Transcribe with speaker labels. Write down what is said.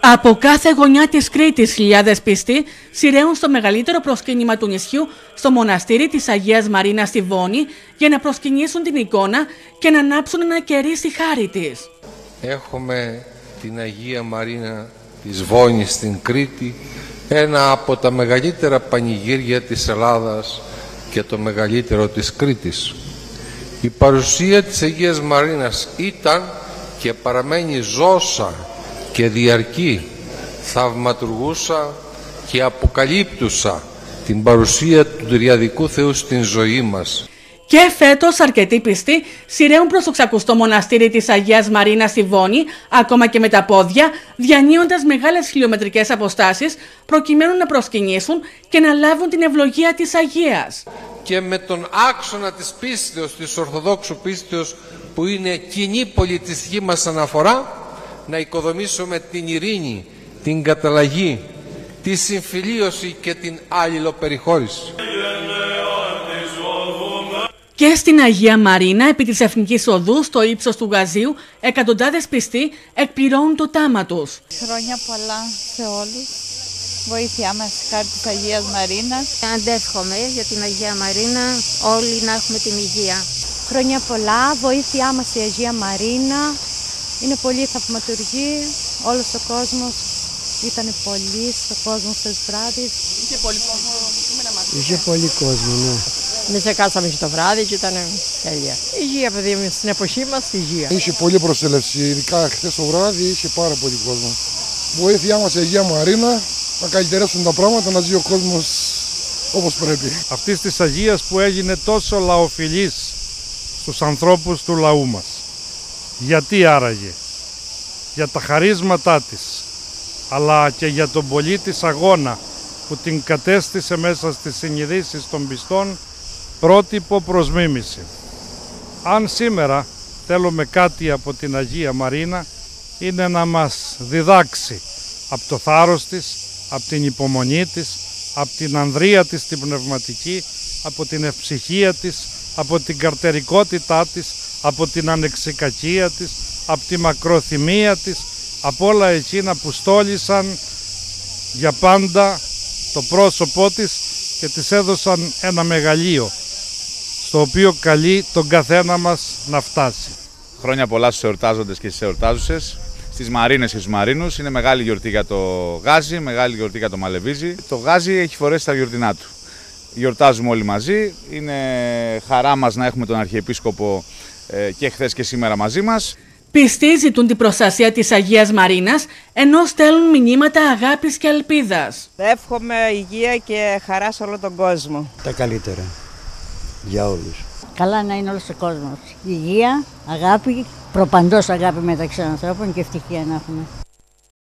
Speaker 1: Από κάθε γωνιά της Κρήτης, χιλιάδες πιστοί σειραίουν στο μεγαλύτερο προσκύνημα του νησιού, στο μοναστήρι της Αγίας Μαρίνας στη Βόνη, για να προσκυνήσουν την εικόνα και να ανάψουν ένα κερί στη χάρη της.
Speaker 2: Έχουμε την Αγία Μαρίνα της Βόνης στην Κρήτη, ένα από τα μεγαλύτερα πανηγύρια της Ελλάδας και το μεγαλύτερο της Κρήτης. Η παρουσία της Αγίας Μαρίνας ήταν και παραμένει ζώσα και διαρκή, θαυματουργούσα και αποκαλύπτουσα την παρουσία του Τριαδικού Θεού στην ζωή μας.
Speaker 1: Και φέτος αρκετοί πιστοί σειραίουν προς το ξακουστό μοναστήρι της Αγίας Μαρίνας στη Βόνη, ακόμα και με τα πόδια, διανύοντας μεγάλες χιλιομετρικές αποστάσεις, προκειμένου να προσκυνήσουν και να λάβουν την ευλογία της Αγίας.
Speaker 2: Και με τον άξονα της πίστεως, της Ορθοδόξου πίστεως, που είναι κοινή πολιτιστική μας αναφορά, να οικοδομήσουμε την ειρήνη, την καταλλαγή, τη συμφιλίωση και την αλληλοπεριχώρηση.
Speaker 1: Και στην Αγία Μαρίνα, επί της Εθνικής Οδού, στο ύψος του Γαζίου, εκατοντάδες πιστοί εκπληρώνουν το τάμα τους.
Speaker 3: Χρόνια πολλά σε όλους. Βοήθειά μας, χάρη της Αγίας Μαρίνας.
Speaker 4: Αντεύχομαι για την Αγία Μαρίνα, όλοι να έχουμε την υγεία.
Speaker 5: Χρόνια πολλά, βοήθειά μας η Αγία Μαρίνα. Είναι πολύ θαυματουργή, όλος ο κόσμος ήταν πολύ στο κόσμο στις βράδυς.
Speaker 6: Είχε πολύ κόσμο,
Speaker 7: είχε πολύ κόσμο, ναι.
Speaker 6: Εμείς εκάσαμε και το βράδυ και ήταν τέλεια. Υγεία, παιδί μου, στην εποχή μας, υγεία.
Speaker 8: Είχε πολύ προσέλευση, ειδικά χθες το βράδυ είχε πάρα πολύ κόσμο. Βοήθειά μας η Αγία Μαρίνα να καλυτερεύσουν τα πράγματα, να ζει ο κόσμος όπως πρέπει.
Speaker 9: Αυτής της Αγίας που έγινε τόσο λαοφιλής στους ανθρώπους του λαού μας. Γιατί άραγε? Για τα χαρίσματά της, αλλά και για τον πολύ της αγώνα που την κατέστησε μέσα στις συνειδήσεις των πιστών πρότυπο προς μίμηση. Αν σήμερα θέλουμε κάτι από την Αγία Μαρίνα, είναι να μας διδάξει από το θάρρος της, από την υπομονή της, από την ανδρεία της την πνευματική, από την ευψυχία της, από την καρτερικότητά της, από την ανεξικακία της, από τη μακροθυμία της, από όλα εκείνα που στόλισαν για πάντα το πρόσωπό της και της έδωσαν ένα μεγαλείο στο οποίο καλεί τον καθένα μας να φτάσει.
Speaker 10: Χρόνια πολλά στους εορτάζοντες και στις εορτάζουσες, στις Μαρίνες και στους Μαρίνους. Είναι μεγάλη γιορτή για το Γάζι, μεγάλη γιορτή για το Μαλεβίζι. Το Γάζι έχει φορέσει τα γιορτινά του. Γιορτάζουμε όλοι μαζί, είναι χαρά μας να έχουμε τον Αρχιεπίσκοπο και χθες και σήμερα μαζί μας.
Speaker 1: Πιστοί ζητούν την προστασία της Αγίας Μαρίνας, ενώ στέλνουν μηνύματα αγάπης και ελπίδας.
Speaker 3: Εύχομαι υγεία και χαρά σε όλο τον κόσμο.
Speaker 7: Τα καλύτερα για όλους.
Speaker 4: Καλά να είναι όλος ο κόσμος. Υγεία, αγάπη, προπαντός αγάπη μεταξύ ανθρώπων και ευτυχία να έχουμε.